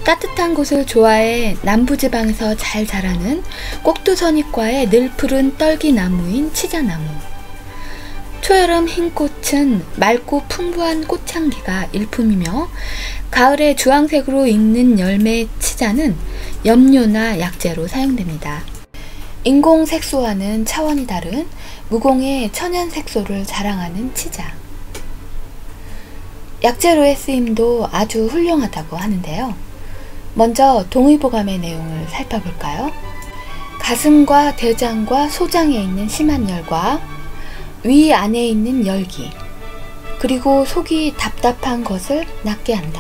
따뜻한 곳을 좋아해 남부지방에서 잘 자라는 꼭두선잎과의 늘 푸른 떨기나무인 치자나무. 초여름 흰 꽃은 맑고 풍부한 꽃향기가 일품이며 가을에 주황색으로 익는 열매 치자는 염료나 약재로 사용됩니다. 인공 색소와는 차원이 다른 무공의 천연 색소를 자랑하는 치자. 약재로의 쓰임도 아주 훌륭하다고 하는데요. 먼저 동의보감의 내용을 살펴볼까요? 가슴과 대장과 소장에 있는 심한 열과 위 안에 있는 열기, 그리고 속이 답답한 것을 낫게 한다.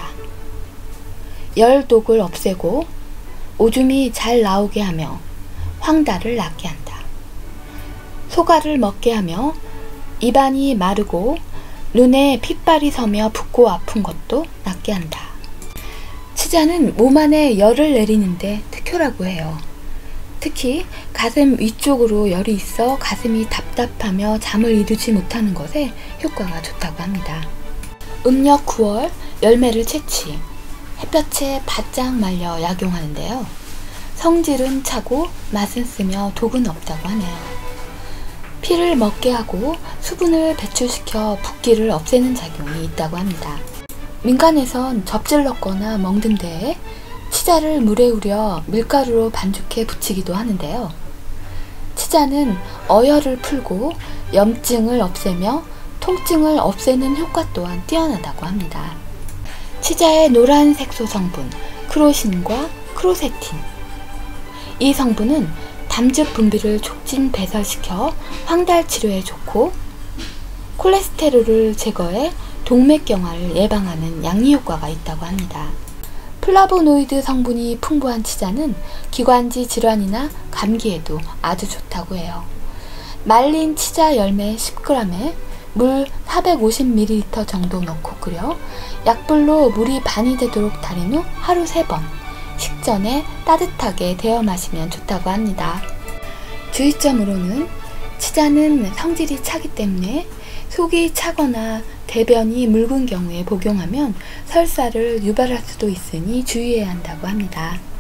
열독을 없애고 오줌이 잘 나오게 하며 황달을 낫게 한다. 소갈을 먹게 하며 입안이 마르고 눈에 핏발이 서며 붓고 아픈 것도 낫게 한다. 치자는 몸 안에 열을 내리는데 특효라고 해요. 특히 가슴 위쪽으로 열이 있어 가슴이 답답하며 잠을 이루지 못하는 것에 효과가 좋다고 합니다. 음력 9월 열매를 채취, 햇볕에 바짝 말려 약용하는데요. 성질은 차고 맛은 쓰며 독은 없다고 하네요. 피를 먹게 하고 수분을 배출시켜 붓기를 없애는 작용이 있다고 합니다. 민간에선 접질렀거나 멍든 데에 치자를 물에 우려 밀가루로 반죽해 부치기도 하는데요. 치자는 어혈을 풀고 염증을 없애며 통증을 없애는 효과 또한 뛰어나다고 합니다. 치자의 노란 색소 성분 크로신과 크로세틴, 이 성분은 담즙 분비를 촉진 배설시켜 황달 치료에 좋고 콜레스테롤을 제거해 동맥경화를 예방하는 양리 효과가 있다고 합니다. 플라보노이드 성분이 풍부한 치자는 기관지 질환이나 감기에도 아주 좋다고 해요. 말린 치자 열매 10g에 물 450ml 정도 넣고 끓여 약불로 물이 반이 되도록 달인 후 하루 3번, 식전에 따뜻하게 데워 마시면 좋다고 합니다. 주의점으로는 치자는 성질이 차기 때문에 속이 차거나 대변이 묽은 경우에 복용하면 설사를 유발할 수도 있으니 주의해야 한다고 합니다.